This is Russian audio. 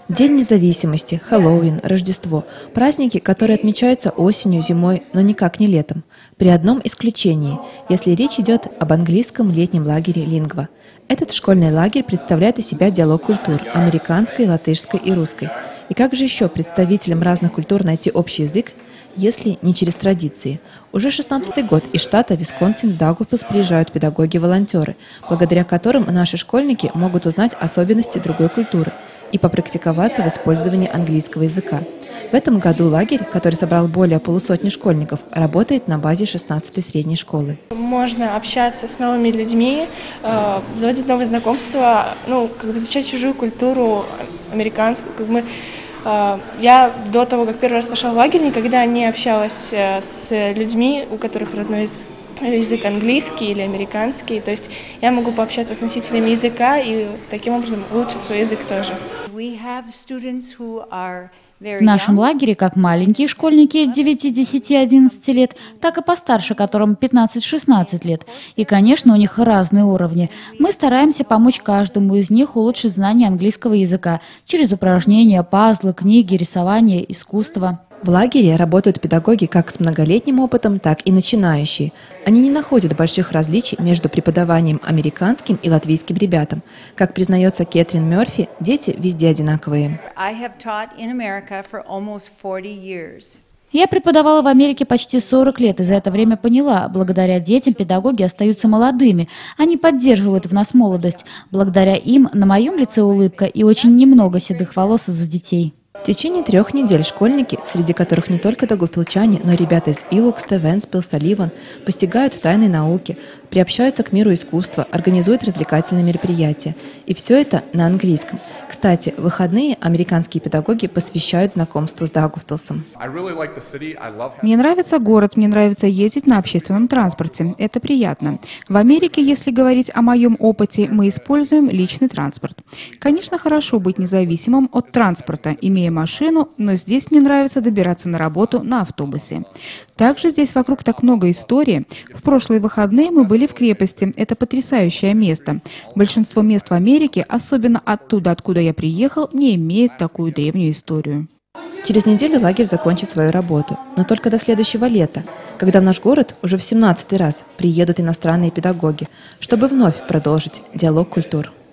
День независимости, Хэллоуин, Рождество – праздники, которые отмечаются осенью, зимой, но никак не летом. При одном исключении, если речь идет об английском летнем лагере «Лингва». Этот школьный лагерь представляет из себя диалог культур – американской, латышской и русской. И как же еще представителям разных культур найти общий язык, если не через традиции? Уже 16-й год из штата Висконсин в Даугавпилс приезжают педагоги-волонтеры, благодаря которым наши школьники могут узнать особенности другой культуры и попрактиковаться в использовании английского языка. В этом году лагерь, который собрал более полусотни школьников, работает на базе 16-й средней школы. Можно общаться с новыми людьми, заводить новые знакомства, изучать чужую культуру, американскую. Я до того, как первый раз пошла в лагерь, никогда не общалась с людьми, у которых родной язык английский или американский. То есть я могу пообщаться с носителями языка и таким образом улучшить свой язык тоже. В нашем лагере как маленькие школьники 9, 10, 11 лет, так и постарше, которым 15-16 лет. И, конечно, у них разные уровни. Мы стараемся помочь каждому из них улучшить знание английского языка через упражнения, пазлы, книги, рисование, искусство. В лагере работают педагоги как с многолетним опытом, так и начинающие. Они не находят больших различий между преподаванием американским и латвийским ребятам. Как признается Кэтрин Мерфи, дети везде одинаковые. Я преподавала в Америке почти 40 лет, и за это время поняла, благодаря детям педагоги остаются молодыми. Они поддерживают в нас молодость. Благодаря им на моем лице улыбка и очень немного седых волос из-за детей. В течение 3 недель школьники, среди которых не только даугавпилчане, но и ребята из Илукста, Вентспилса, Ливан, постигают тайны науки, приобщаются к миру искусства, организуют развлекательные мероприятия. И все это на английском. Кстати, в выходные американские педагоги посвящают знакомству с Даугавпилсом. Мне нравится город, мне нравится ездить на общественном транспорте. Это приятно. В Америке, если говорить о моем опыте, мы используем личный транспорт. Конечно, хорошо быть независимым от транспорта, имея машину, но здесь мне нравится добираться на работу на автобусе. Также здесь вокруг так много истории. В прошлые выходные мы были в крепости. Это потрясающее место. Большинство мест в Америке, особенно оттуда, откуда я приехал, не имеют такую древнюю историю. Через неделю лагерь закончит свою работу, но только до следующего лета, когда в наш город уже в 17-й раз приедут иностранные педагоги, чтобы вновь продолжить диалог культур.